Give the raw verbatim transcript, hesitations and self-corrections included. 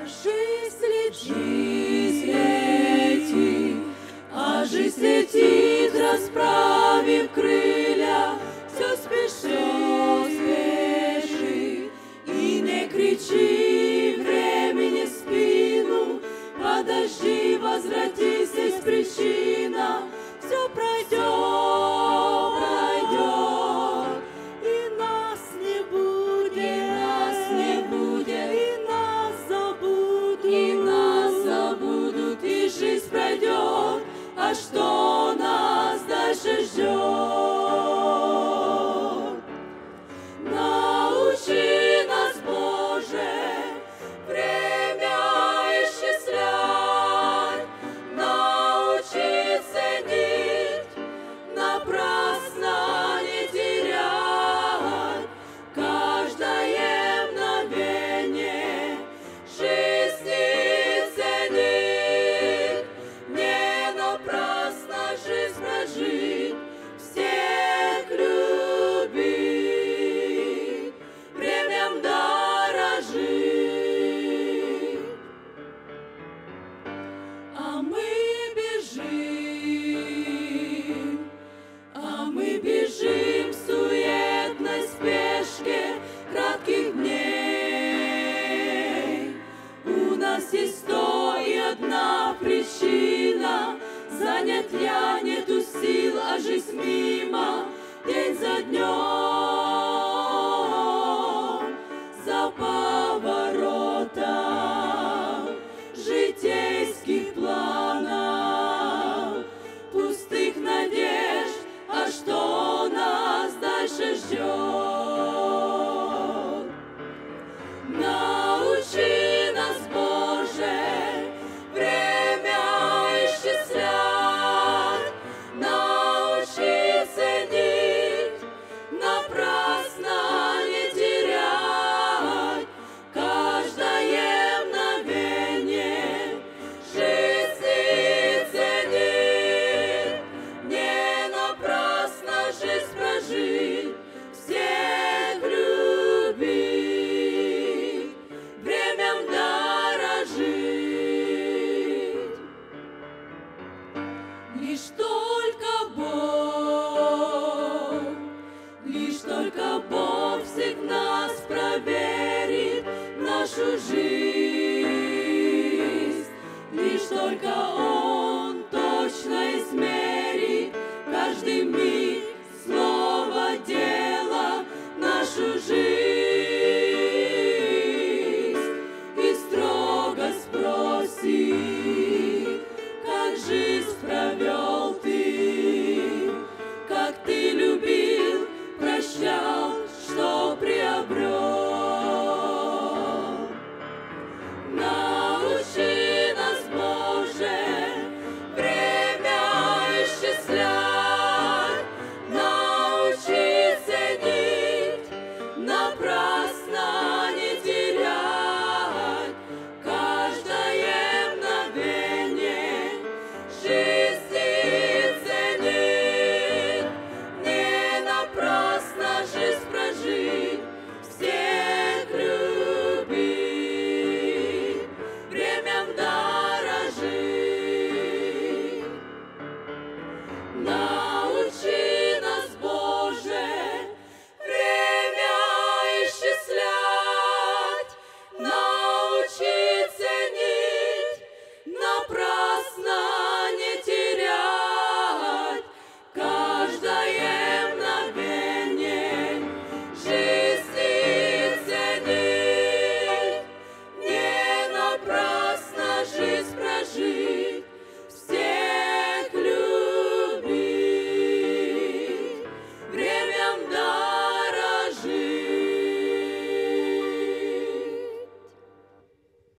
жизнь летит, жизнь летит, а жизнь летит, расправив крылья, все спешит, спешит, и не кричи времени в спину, подожди, возвратись, есть причина, все пройдет, пройдет, и нас не будет, и нас не будет, и нас забудут, и нас забудут, и жизнь пройдет, а что нас дальше ждет? Научи нас, Боже, время исчислять, научи ценить, напрасно не терять каждое мгновение жизни ценить, не напрасно жизнь прожить, всех любить, временем дорожить. А мы бежим, а мы бежим в суетной спешке кратких дней. У нас есть сто и одна причина, занять я нету сил, а жизнь мимо, день за днем, за поворотом житейских планов, пустых надежд, а что нас дальше ждет? Научи нас, Боже, время исчислять, научи ценить, напрасно не терять каждое мгновение жизни ценить, не напрасно жизнь прожить, всех любить, временем дорожить. Лишь только Бог, лишь только Бог всех нас проверит, нашу жизнь.